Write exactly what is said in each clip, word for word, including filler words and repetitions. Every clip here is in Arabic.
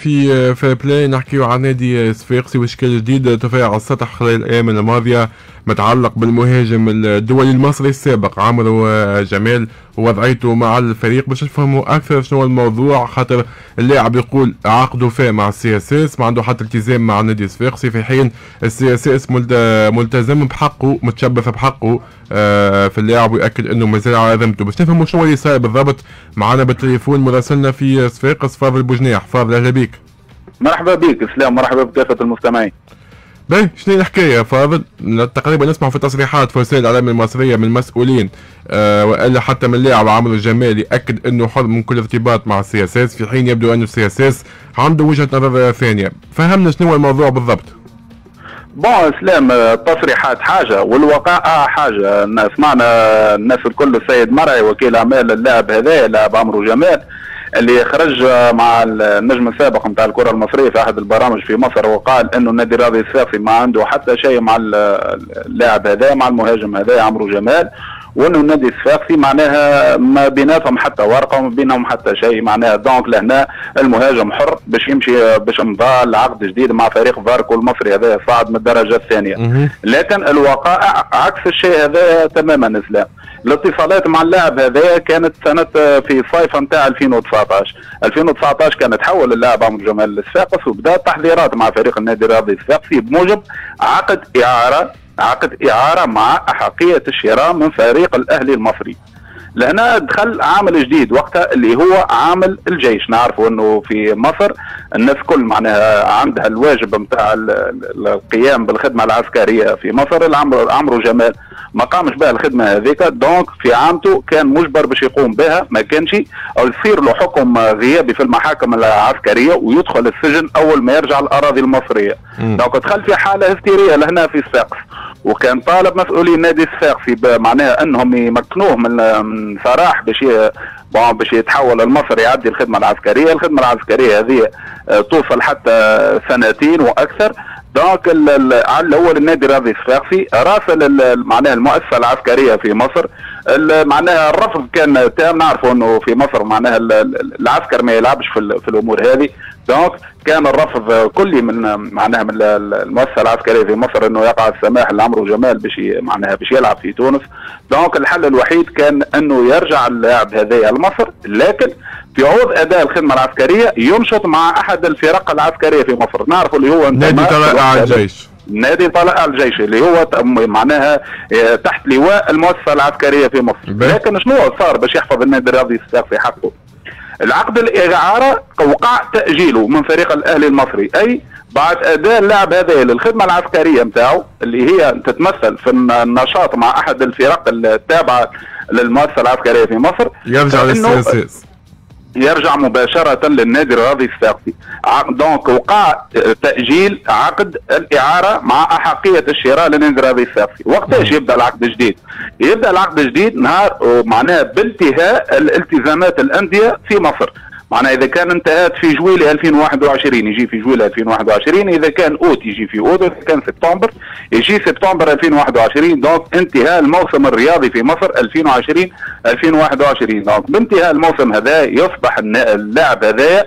في في بلاي نحكيو عن نادي صفاقسي واشكال جديد تفاعل على السطح خلال الايام الماضيه متعلق بالمهاجم الدولي المصري السابق عمرو جمال ووضعيته مع الفريق باش نفهموا اكثر شنو الموضوع، خاطر اللاعب يقول عقده فيه مع السي اس اس، ما عنده حتى التزام مع النادي الصفاقسي، في حين السي اس اس ملتزم بحقه، متشبث بحقه في اللاعب ويأكد انه مازال على ذمته. باش نفهموا شنو اللي صاير بالضبط معنا بالتليفون مراسلنا في صفاقس فاضل البوجناح. فاضل اهلا بيك. مرحبا بك اسلام، مرحبا بكافة المستمعين. باهي شنو الحكايه يا فاضل؟ تقريبا نسمع في تصريحات في وسائل الاعلام المصريه من مسؤولين آه والا حتى من اللاعب عمرو الجمال ياكد انه حر من كل ارتباط مع السي اس اس، في حين يبدو انه السي اس اس عنده وجهه نظر ثانيه. فهمنا شنو هو الموضوع بالضبط. بون اسلام، التصريحات حاجه والوقائع حاجه. سمعنا الناس الكل السيد مرعي وكيل اعمال اللاعب هذا اللاعب عمرو جمال اللي خرج مع النجم السابق نتاع الكره المصريه في احد البرامج في مصر وقال انه النادي الرياضي الصفاقسي ما عنده حتى شيء مع اللاعب هذا مع المهاجم هذا عمرو جمال، وانه النادي الصفاقسي معناها ما بيناتهم حتى ورقه وما بينهم حتى شيء معناها. دونك لهنا المهاجم حر باش يمشي باش امضى العقد جديد مع فريق فاركو المصري هذا صعد من الدرجه الثانيه. لكن الواقع عكس الشيء هذا تماما اسلام. الاتصالات مع اللاعب هذا كانت سنه في صيف نتاع ألفين وتسعطاش ألفين وتسعطاش كان تحول اللاعب عمرو جمال للصفاقس وبدا التحضيرات مع فريق النادي الرياضي الصفاقسي بموجب عقد اعاره عقد اعاره مع احقيه الشراء من فريق الاهلي المصري. لهنا دخل عامل جديد وقتها اللي هو عامل الجيش. نعرفوا انه في مصر الناس كل معناها عندها الواجب نتاع القيام بالخدمه العسكريه في مصر. عمرو جمال ما قامش بها الخدمه هذيك، دونك في عامته كان مجبر باش يقوم بها، ما كانش او يصير له حكم غيابي في المحاكم العسكريه ويدخل السجن اول ما يرجع الاراضي المصريه. دونك دخل في حاله هستيريه لهنا في صفاقس، وكان طالب مسؤولي النادي الصفاقسي معناها انهم يمكنوه من سراح باش باش يتحول لمصر يعدي الخدمه العسكريه. الخدمه العسكريه هذه توصل حتى سنتين واكثر. دونك على الاول النادي الرياضي الصفاقسي راسل معناها المؤسسه العسكريه في مصر معناها الرفض كان تام. نعرفوا انه في مصر معناها العسكر ما يلعبش في, في الامور هذه. دونك كان الرفض كلي من معناها من المؤسسه العسكريه في مصر انه يقع السماح لعمرو جمال باش معناها باش يلعب في تونس. دونك الحل الوحيد كان انه يرجع اللاعب هذا لمصر، لكن في عوض اداء الخدمه العسكريه ينشط مع احد الفرق العسكريه في مصر. نعرفوا اللي هو نادي طلائع الجيش. نادي طلائع الجيش اللي هو معناها تحت لواء المؤسسه العسكريه في مصر. لكن شنو صار باش يحفظ النادي الرياضي الصفاقسي حقه؟ العقد الاعاره وقع تاجيله من فريق الاهلي المصري، اي بعد اداء اللاعب هذا للخدمه العسكريه نتاعو اللي هي تتمثل في النشاط مع احد الفرق التابعه للمؤسسه العسكريه في مصر، يرجع للسياسات يرجع مباشرة للنادي الرياضي الصفاقسي. دونك وقع تأجيل عقد الإعارة مع أحقية الشراء للنادي الرياضي الصفاقسي. وقتاش يبدأ العقد الجديد؟ يبدأ العقد الجديد نهار معناها بانتهاء الالتزامات الأندية في مصر. معناها إذا كان انتهت في جويلة ألفين وواحد وعشرين يجي في جويلة ألفين وواحد وعشرين، إذا كان أوت يجي في أوت، إذا كان سبتمبر يجي سبتمبر ألفين وواحد وعشرين. دونك انتهاء الموسم الرياضي في مصر ألفين وعشرين ألفين وواحد وعشرين. دونك بانتهاء الموسم هذا يصبح اللاعب هذا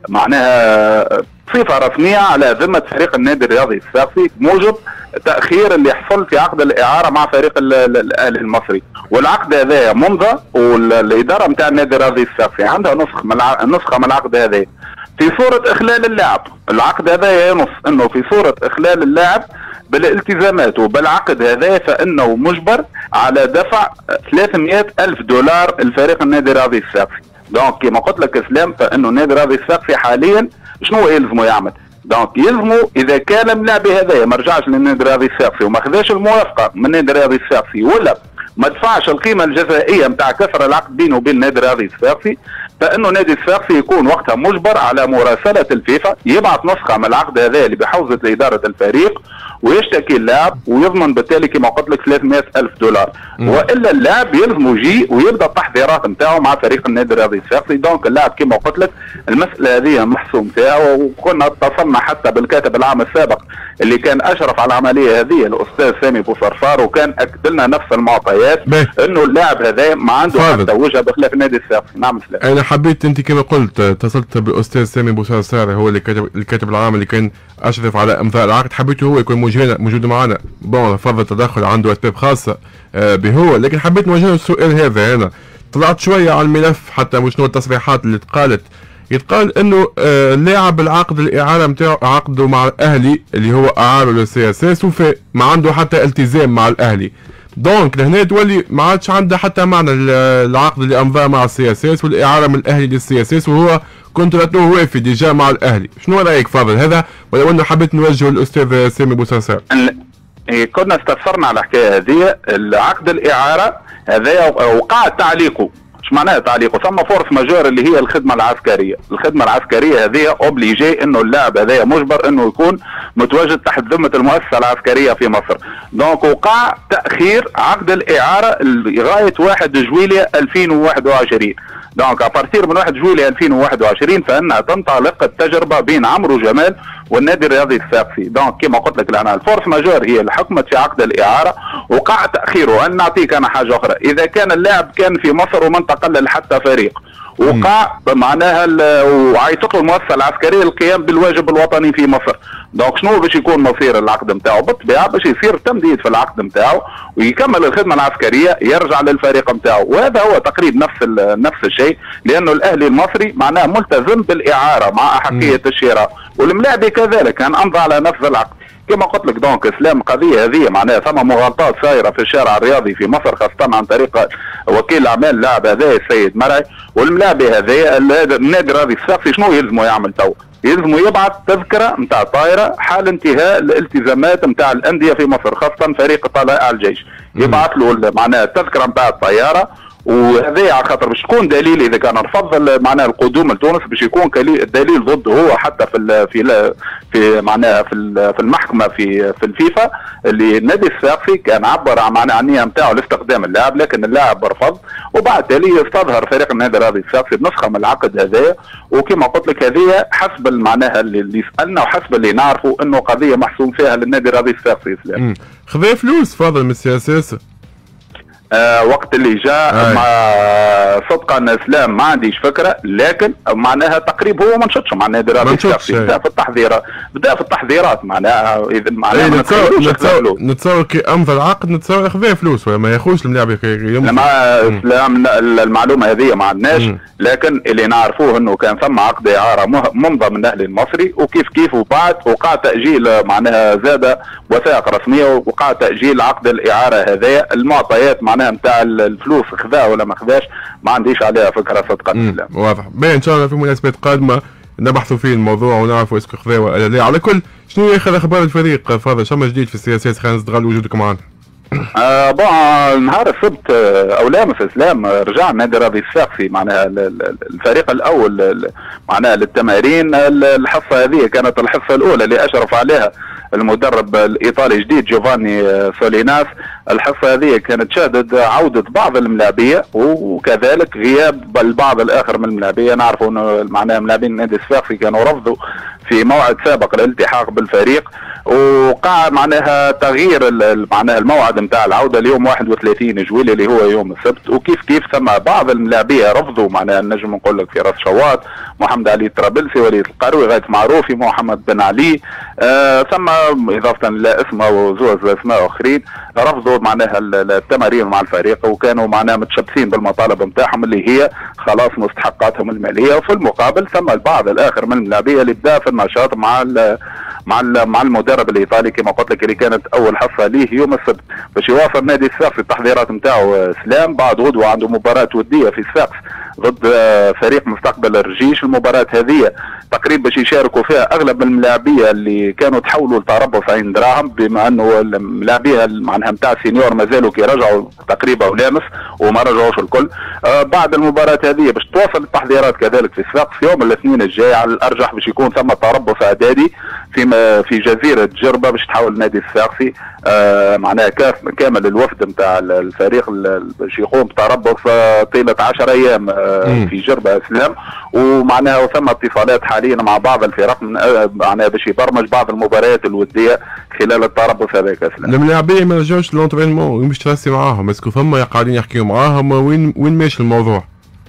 معناها صفة رسمية على ذمة فريق النادي الرياضي الصفاقسي بموجب تأخير اللي يحصل في عقد الإعارة مع فريق الأهلي المصري. والعقد هذا ممضى، والإدارة نتاع النادي الرياضي الصفاقسي عندها نسخة من نسخة من العقد هذا في صورة إخلال اللاعب. العقد هذا ينص أنه في صورة إخلال اللاعب بالالتزامات وبالعقد هذا فإنه مجبر على دفع ثلاثمئة ألف دولار لفريق النادي الرياضي الصفاقسي. دونك كما قلت لك اسلام فإنه النادي الرياضي الصفاقسي حاليا شنو يلزمه يعمل؟ دونك يلزمه اذا كان اللاعب هذايا ما رجعش للنادي الرياضي الصفاقسي وما خذاش الموافقه من النادي الرياضي الصفاقسي ولا ما دفعش القيمه الجزائيه نتاع كسر العقد بينه وبين النادي الرياضي الصفاقسي، فانه النادي الصفاقسي يكون وقتها مجبر على مراسله الفيفا يبعث نسخه من العقد هذا اللي بحوزه لاداره الفريق ويشتكي اللاعب ويضمن بالتالي كما قلت لك ثلاثمئة ألف دولار. مم. والا اللاعب يلزمه يجي ويبدا التحضيرات نتاعو مع فريق النادي الرياضي الصفاقسي. دونك اللاعب كما قلت لك المساله هذه محسوم فيها، وكنا اتصلنا حتى بالكاتب العام السابق اللي كان اشرف على العمليه هذه الاستاذ سامي بوصرفار، وكان اكد لنا نفس المعطيات انه اللاعب هذا ما عنده حتى وجهه بخلاف النادي الصفاقسي. نعم سلام. حبيت انت كما قلت اتصلت بالاستاذ سامي بوصرصاري، هو اللي كاتب الكاتب العام اللي كان اشرف على امضاء العقد، حبيته هو يكون موجود موجود معنا. بون رفض التدخل، عنده اسباب خاصه بهو، لكن حبيت نوجه له السؤال هذا. انا طلعت شويه على الملف حتى مش شنو التصريحات اللي اتقالت. يتقال انه اللاعب العقد الاعاره نتاعو عقده مع الاهلي اللي هو اعاره للسي اس اس، وفي ما عنده حتى التزام مع الاهلي. دونك لهنا تولي ما عادش عنده حتى معنى العقد اللي امضاه مع السي اس اس والاعاره من الاهلي للسي اس اس، وهو كونتراتو وافي ديجا مع الاهلي. شنو رايك فاضل هذا، ولا انه حبيت نوجهه للاستاذ سامي بوصرصاري؟ كنا استفسرنا على الحكايه هذه. العقد الاعاره هذا وقع تعليقه. ايش معناها تعليقه؟ ثم فورس ماجور اللي هي الخدمه العسكريه، الخدمه العسكريه هذه اوبليجي انه اللاعب هذا مجبر انه يكون متواجد تحت ذمه المؤسسه العسكريه في مصر. دونك وقع تاخير عقد الاعاره لغايه واحد جويلية ألفين وواحد وعشرين. دونك ابارتير من واحد جويلية ألفين وواحد وعشرين فانها تنطلق التجربه بين عمرو جمال والنادي الرياضي الصفاقسي. دونك كما قلت لك لنا الفورس ماجور هي اللي حكمت في عقد الاعاره، وقع تاخيره. ان نعطيك انا حاجه اخرى، اذا كان اللاعب كان في مصر وما انتقل لحتى فريق وقع معناها وعيطت له المؤسسه العسكريه للقيام بالواجب الوطني في مصر، دونك شنو باش يكون مصير العقد نتاعو؟ بالطبيعه باش يصير تمديد في العقد نتاعو ويكمل الخدمه العسكريه، يرجع للفريق نتاعو. وهذا هو تقريبا نفس نفس الشيء، لانه الاهلي المصري معناه ملتزم بالاعاره مع احقيه الشراء، والملاعبي كذلك كان امضى على نفس العقد. كما قلت لك دونك اسلام القضيه هذه معناها ثم مغالطات صايره في الشارع الرياضي في مصر، خاصه عن طريق وكيل اعمال اللاعب هذا السيد مرعي. والملاعبي هذا النادي الرياضي الصفاقسي شنو يلزمه يعمل تو؟ يلزمه يبعث تذكره نتاع طائره حال انتهاء الالتزامات نتاع الانديه في مصر، خاصه فريق طلائع الجيش، يبعث له معناها التذكره نتاع الطياره. وهذا على خاطر باش تكون دليل اذا كان رفض معناها القدوم لتونس، باش يكون دليل ضده هو حتى في في في معناها في في المحكمه في في الفيفا، اللي النادي الصفاقسي كان عبر عن معناها النيه نتاعو لاستخدام اللاعب، لكن اللاعب رفض. وبعد تالي استظهر فريق النادي الرياضي الصفاقسي بنسخه من العقد هذايا. وكما قلت لك هذه حسب معناها اللي سالنا وحسب اللي نعرفوا انه قضيه محسوم فيها للنادي الرياضي الصفاقسي. خذا فلوس فاضل من السياسه آه وقت اللي جاء مع صدقا اسلام ما عنديش فكره، لكن معناها تقريبا هو ما نشطش مع النادي الرياضي الصفاقسي، بدا في التحضيرات بدا في التحضيرات معناها اذا معناها ايه نتصور نتصور نتصور كي امضى العقد نتصور ياخذ فلوس ولا ما ياخذش الملاعب يوم مع اسلام. المعلومه هذه ما عندناش، لكن اللي نعرفوه انه كان ثم عقد اعاره ممضى من الاهلي المصري، وكيف كيف وبعد وقع تاجيل معناها زاد وثائق رسميه، وقع تاجيل عقد الاعاره هذايا. المعطيات معناها نتاع الفلوس خذا ولا ما خذاش ما عنديش عليها فكره صدقا. واضح. باين ان شاء الله في مناسبات قادمه نبحثوا فيه الموضوع ونعرفوا اسكو خذا ولا لا. على كل شنو ياخذ اخبار الفريق فاضل؟ شنو جديد في السياسات؟ خلينا نستغل وجودك معنا. آه بون نهار السبت او لامس اسلام رجع النادي الرياضي الصفاقسي معناها الفريق الاول معناها للتمارين. الحصه هذه كانت الحصه الاولى اللي اشرف عليها المدرب الايطالي الجديد جوفاني سوليناس. الحصه هذه كانت شهدت عوده بعض الملاعبيه وكذلك غياب البعض الاخر من الملاعبيه. نعرفوا انه معناها ملاعبين النادي الصفاقسي كانوا رفضوا في موعد سابق الالتحاق بالفريق، وقع معناها تغيير معناها الموعد نتاع العوده اليوم واحد وثلاثين جويلية اللي هو يوم السبت. وكيف كيف ثم بعض الملاعبيه رفضوا معناها نجم نقول لك في راس شواط محمد علي الطرابلسي وليد القروي غاية معروفي محمد بن علي آه ثم اضافه لاسماء وزوز اسماء اخرين رفضوا معناها التمارين مع الفريق، وكانوا معناها متشبثين بالمطالب نتاعهم اللي هي خلاص مستحقاتهم الماليه. وفي المقابل ثم البعض الاخر من الملاعبيه اللي بدا في النشاط مع ال مع ال مع المدرب الايطالي كما قلت لك اللي كانت اول حصه ليه يوم السبت باش يواصل نادي الصفاقسي التحضيرات نتاعو. سلام بعد غدوه عنده مباراه وديه في الصفاقس ضد فريق مستقبل الرجيش. المباراه هذه تقريبا باش يشاركوا فيها اغلب الملاعبيه اللي كانوا تحولوا لتربص عين دراهم، بما انه الملاعبيه معناها نتاع السينيور مازالوا كيرجعوا تقريبا ولامس وما رجعوش الكل. آه بعد المباراه هذه باش تواصل التحضيرات كذلك في الصفاقس يوم الاثنين الجاي على الارجح باش يكون ثم تربص اعدادي في في جزيره جربه باش تحول النادي الصفاقسي آه معناها كامل الوفد نتاع الفريق باش يقوم بتربص آه طيله عشرة ايام آه في جربه اسلام. ومعناها ثم اتصالات حاليا مع بعض الفرق آه معناها باش يبرمج بعض المباريات الوديه خلال التربص هذاك اسلام. الملاعبيه ما رجعوش لونترينمون ومش ترسي معاهم، اسكو ثم قاعدين يحكيوا معاهم وين وين ماشي الموضوع؟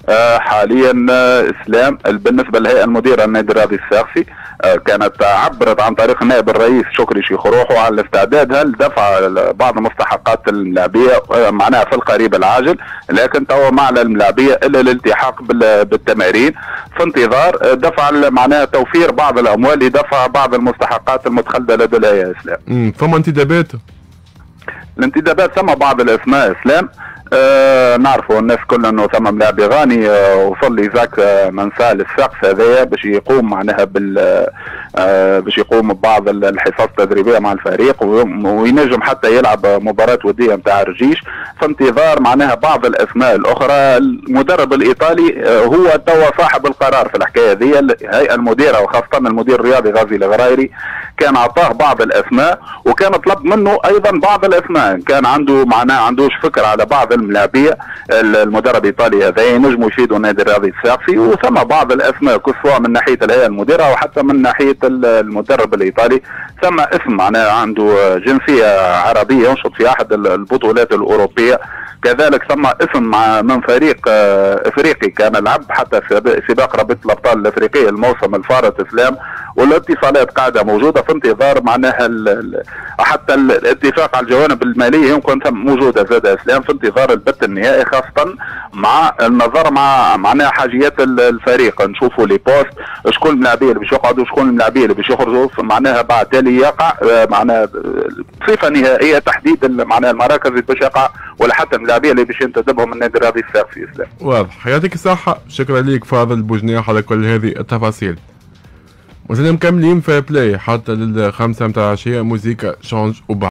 آه حاليا آه اسلام بالنسبه للهيئه المديره النادي الرياضي الصفاقسي آه كانت عبرت عن طريق نائب الرئيس شكري شيخروحو على الاستعداد لدفع بعض مستحقات الملاعبيه آه معناها في القريب العاجل، لكن توا ما على الملاعبيه الا الالتحاق بالتمارين في انتظار دفع معناها توفير بعض الاموال لدفع بعض المستحقات المتخلده لدى الهيئه اسلام. امم ثم انتدابات؟ الانتدابات ثم بعض الاسماء اسلام آه نعرفوا الناس كل انه ثم ملاعب غاني آه وصل لي ذاك آه منسى السقف هذايا باش يقوم معناها بال آه باش يقوم ببعض الحصص التدريبيه مع الفريق وينجم حتى يلعب مباراه وديه نتاع الرجيش في انتظار معناها بعض الاسماء الاخرى. المدرب الايطالي آه هو توا صاحب القرار في الحكايه هذه، الهيئه المديره وخاصه المدير الرياضي غازي الغرايري كان اعطاه بعض الاسماء وكان طلب منه ايضا بعض الاسماء، كان عنده معناه عندوش فكره على بعض الملاعبيه. المدرب الايطالي هذا ينجموا يفيدوا النادي الرياضي الصفاقسي، وثم بعض الاسماء سواء من ناحيه الهيئه المديره وحتى من ناحيه المدرب الايطالي. ثم اسم معناه عنده جنسيه عربيه ينشط في احد البطولات الاوروبيه، كذلك ثم اسم من فريق افريقي كان لعب حتى في سباق رابطه الابطال الافريقيه الموسم الفارط اسلام، والاتصالات قاعده موجوده في انتظار معناها حتى الاتفاق على الجوانب الماليه يمكن موجوده زاد اسلام في انتظار البت النهائي، خاصه مع النظر مع معناها حاجيات الفريق، نشوفوا لي بوست شكون الملاعبيه اللي باش يقعدوا شكون الملاعبيه اللي باش يخرجوا معناها بعد تالي يقع معناها بصفه نهائيه تحديد معناها المراكز اللي باش يقع ولا حتى الملاعبيه اللي باش ينتدبهم النادي الرياضي الصفاقسي اسلام. واضح، يعطيك الصحه، شكرا ليك فاضل بوجنيح على كل هذه التفاصيل. وزلنا مكملين في بلاي حتى للخمسه متاع العشيه، موزيكا شونج وبعد.